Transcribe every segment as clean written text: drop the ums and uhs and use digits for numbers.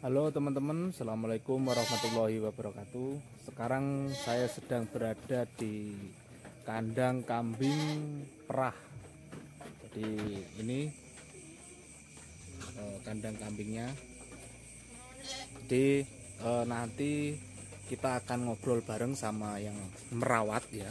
Halo teman-teman, Assalamualaikum warahmatullahi wabarakatuh. Sekarang saya sedang berada di kandang kambing perah. Jadi ini kandang kambingnya. Jadi nanti kita akan ngobrol bareng sama yang merawat ya.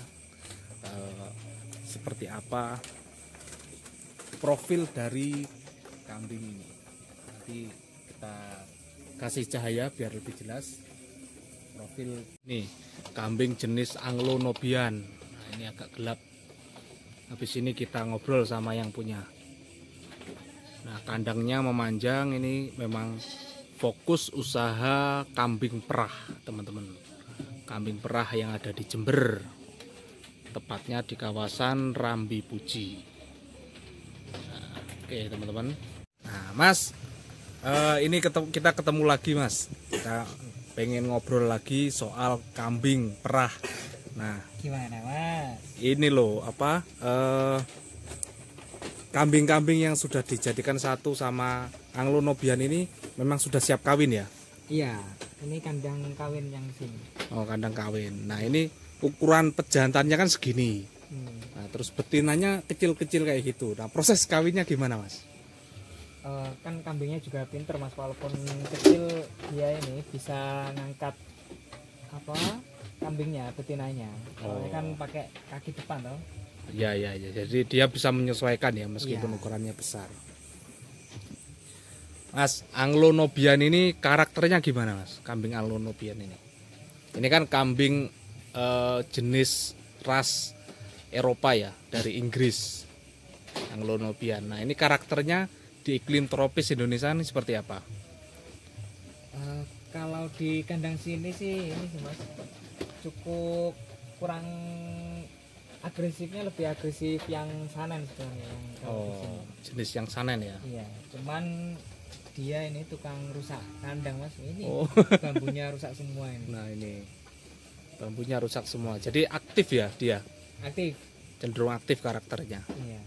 Seperti apa profil dari kambing ini. Nanti kita kasih cahaya biar lebih jelas profil nih kambing jenis Anglo Nubian. Nah, ini agak gelap. Habis ini kita ngobrol sama yang punya. Nah, kandangnya memanjang, ini memang fokus usaha kambing perah, teman-teman. Kambing perah yang ada di Jember, tepatnya di kawasan Rambi Puji. Nah, oke teman-teman. Nah, Mas, ini kita ketemu lagi Mas. Kita pengen ngobrol lagi soal kambing perah. Nah, gimana Mas? Ini loh apa? Kambing-kambing yang sudah dijadikan satu sama Anglo Nubian ini memang sudah siap kawin ya? Iya, ini kandang kawin yang sini. Oh, kandang kawin. Nah, ini ukuran pejantannya kan segini. Nah, terus betinanya kecil-kecil kayak gitu. Nah, proses kawinnya gimana Mas? Kan kambingnya juga pinter Mas, walaupun kecil dia ini bisa ngangkat apa kambingnya, betinanya. Soalnya kan pakai kaki depan toh. Ya. Jadi dia bisa menyesuaikan ya meskipun ukurannya besar. Mas, Anglo Nubian ini karakternya gimana Mas? Kambing Anglo Nubian ini. Ini kan kambing jenis ras Eropa ya, dari Inggris. Anglo Nubian. Nah, ini karakternya di iklim tropis Indonesia ini seperti apa? Kalau di kandang sini sih ini sih Mas, cukup kurang agresifnya, lebih agresif yang sanen sebenarnya. Jenis yang sanen ya? Iya, cuman dia ini tukang rusak kandang Mas. Ini bambunya rusak semua ini. Nah, ini bambunya rusak semua. Jadi aktif ya dia? Aktif. Cenderung aktif karakternya. Iya.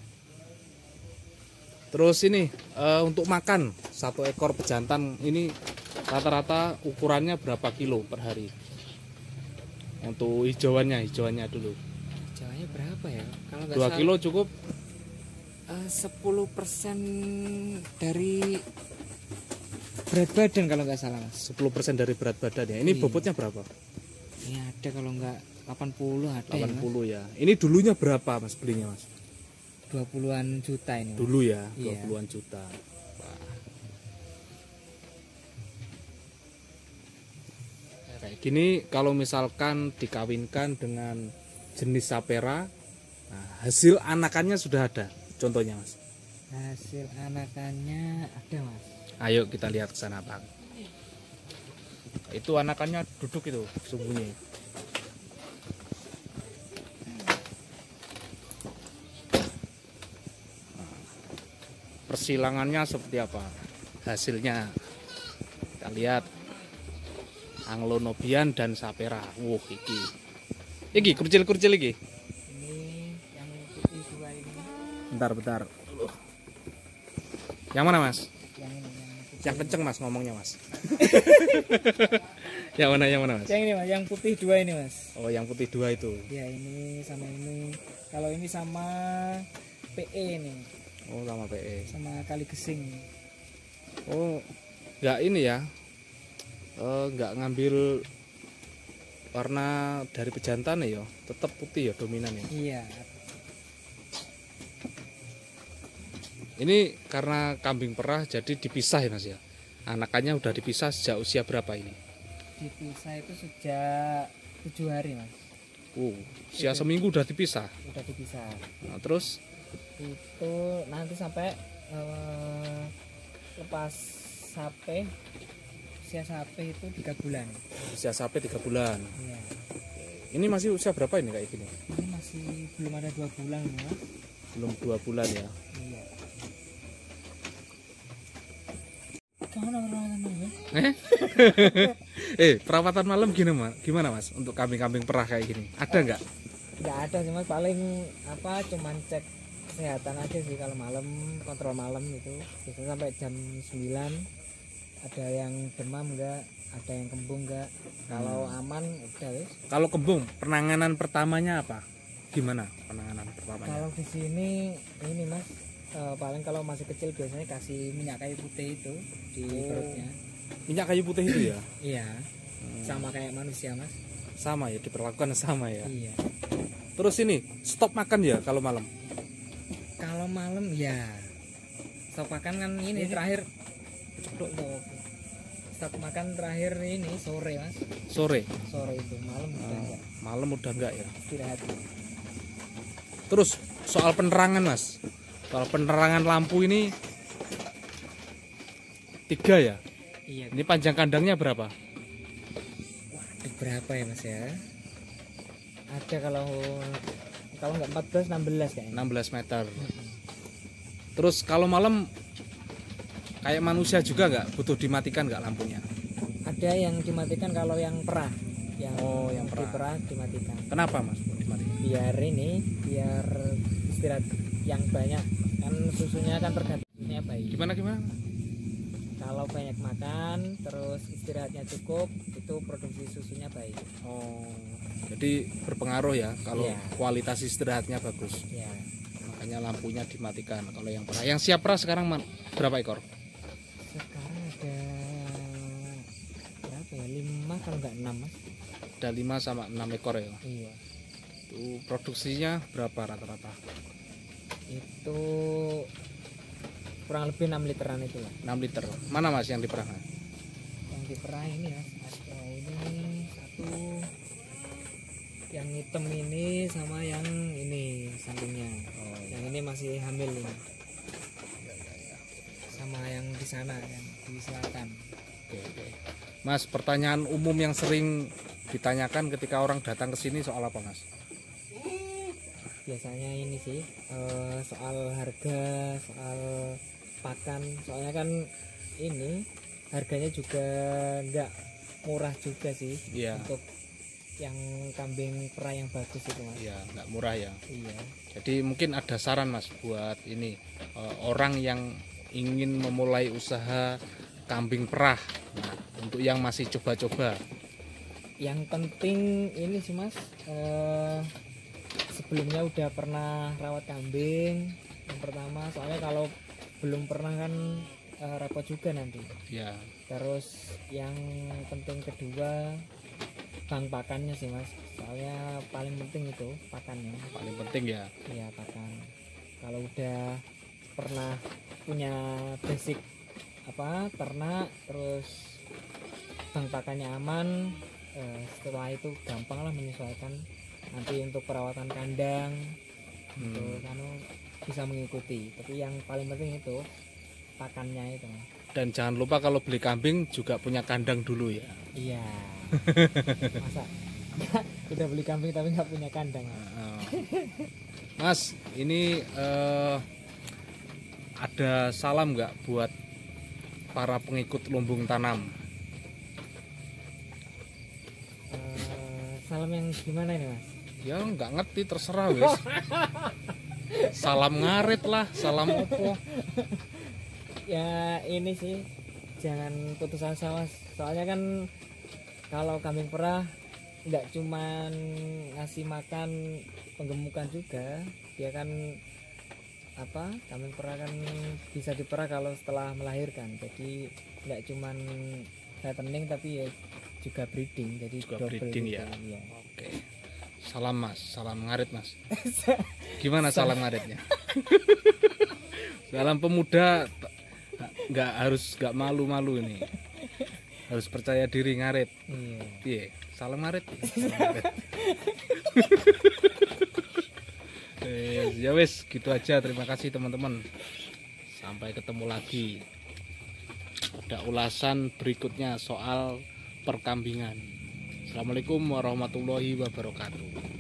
Terus ini untuk makan satu ekor pejantan ini rata-rata ukurannya berapa kilo per hari? Untuk hijauannya dulu. Hijauannya berapa ya? Kalau 2 kilo cukup? 10% dari berat badan kalau nggak salah Mas. 10% dari berat badan ya. Ini bobotnya berapa? Ini ada kalau nggak 80 ada 80 ya. Ini dulunya berapa Mas belinya Mas? 20-an juta ini Mas. Dulu ya, 20-an Iya. juta. Wah. Kayak gini kalau misalkan dikawinkan dengan jenis sapera, nah, hasil anakannya sudah ada. Contohnya Mas. Hasil anakannya ada Mas. Ayo kita lihat ke sana Bang. Itu anakannya duduk itu sembunyi. Persilangannya seperti apa hasilnya, kita lihat Anglo Nubian dan sapera. Iki kurcil iki. Ini yang putih dua ini. Bentar. Yang mana Mas? Yang ini Yang kenceng Mas ngomongnya Mas. yang mana Mas? Yang ini Mas, yang putih dua ini Mas. Oh, yang putih dua itu. Ya, ini sama ini. Kalau ini sama PE nih. Oh, sama PE. Sama kali gesing. Oh, nggak ini ya, nggak ngambil warna dari pejantan ya, tetap putih ya dominan ya. Iya. Ini karena kambing perah jadi dipisah ya Mas ya. Anakannya udah dipisah sejak usia berapa ini? Dipisah itu sejak 7 hari Mas. Usia seminggu udah dipisah. Udah dipisah. Nah, terus Itu nanti sampai lepas sapi, usia sapi itu 3 bulan. usia sapi 3 bulan. Iya. Ini masih usia berapa ini kayak gini? Ini masih belum ada 2 bulan Mas. Belum 2 bulan ya. Iya. Gimana perawatan malam? Perawatan malam gimana Mas untuk kambing-kambing perah kayak gini? Ada nggak? Nggak ada sih Mas, paling apa cuman cek kesehatan aja sih kalau malam, kontrol malam itu biasanya sampai jam 9 ada yang demam enggak, ada yang kembung enggak. Kalau aman udah wis. Kalau kembung, penanganan pertamanya apa? Gimana penanganan pertamanya? Kalau di sini ini Mas, paling kalau masih kecil biasanya kasih minyak kayu putih itu di perutnya. Minyak kayu putih itu ya? Iya. Sama kayak manusia Mas. Sama ya, diperlakukan sama ya. Iya. Terus ini stop makan ya kalau malam? Kalau malam ya stop makan kan ini terakhir. Stop makan terakhir ini sore Mas. Sore. Sore itu malam udah enggak. Malam udah enggak ya. Istirahat. Terus soal penerangan Mas. Soal penerangan lampu ini 3 ya. Iya. Ini panjang kandangnya berapa? Waduh, berapa ya Mas ya? Ada kalau nggak 14 16 kayaknya. 16 meter. Terus kalau malam kayak manusia juga nggak butuh dimatikan nggak lampunya? Ada yang dimatikan kalau yang perah. Yang yang perah. perah dimatikan. Kenapa Mas dimatikan? Biar istirahat yang banyak, kan susunya kan tergantung susunya bayi. Gimana? Kalau banyak makan terus istirahatnya cukup, itu produksi susunya baik. Oh, jadi berpengaruh ya kalau Iya. kualitas istirahatnya bagus. Ya. Makanya lampunya dimatikan. Kalau yang perah, yang siap perah sekarang berapa ekor? Sekarang ada berapa ya? 5 kalau nggak 6 Mas. Ada 5 sama 6 ekor ya. Iya. Itu produksinya berapa rata-rata? Itu kurang lebih 6 literan itu lah. 6 liter. Mana Mas yang diperah? Yang diperah ini ya, ada ini satu, yang hitam ini sama yang ini sampingnya. Yang ini masih hamil ini. Sama yang di sana yang di selatan. Oke. Mas, pertanyaan umum yang sering ditanyakan ketika orang datang ke sini soal apa Mas? Biasanya ini sih soal harga, soal pakan. Soalnya kan ini harganya juga nggak murah juga sih. Iya. Untuk yang kambing perah yang bagus itu Mas. Iya, nggak murah ya. Iya. Jadi mungkin ada saran Mas buat ini orang yang ingin memulai usaha kambing perah. Nah, untuk yang masih coba-coba. Yang penting ini sih Mas, sebelumnya udah pernah rawat kambing yang pertama, soalnya kalau belum pernah kan repot juga nanti. Ya. Terus yang penting kedua, bang pakannya sih Mas, soalnya paling penting itu pakannya. Paling penting ya. Iya, pakan. Kalau udah pernah punya basic ternak, terus bang pakannya aman, setelah itu gampang lah menyesuaikan nanti untuk perawatan kandang. Itu kan bisa mengikuti, tapi yang paling penting itu pakannya itu. Dan jangan lupa kalau beli kambing juga punya kandang dulu ya. Iya. Masa udah beli kambing tapi nggak punya kandang. Mas, ini ada salam nggak buat para pengikut lumbung tanam? Salam yang gimana ini Mas? Ya nggak ngerti, terserah wes. Salam ngarit lah, salam opo. Ya ini sih, jangan putus asa Mas. Soalnya kan kalau kambing perah nggak cuman ngasih makan penggemukan juga, dia kan kambing perah kan bisa diperah kalau setelah melahirkan. Jadi nggak cuman fattening tapi ya juga breeding, jadi Juga double breeding gitu. ya. Iya. Oke. Salam Mas, salam ngarit Mas. Gimana salam ngaritnya? Salam pemuda, nggak malu-malu ini. Harus percaya diri ngarit. Iya. Iya, salam ngarit. Ya wes, gitu aja. Terima kasih teman-teman. Sampai ketemu lagi. Ada ulasan berikutnya soal perkambingan. Assalamualaikum warahmatullahi wabarakatuh.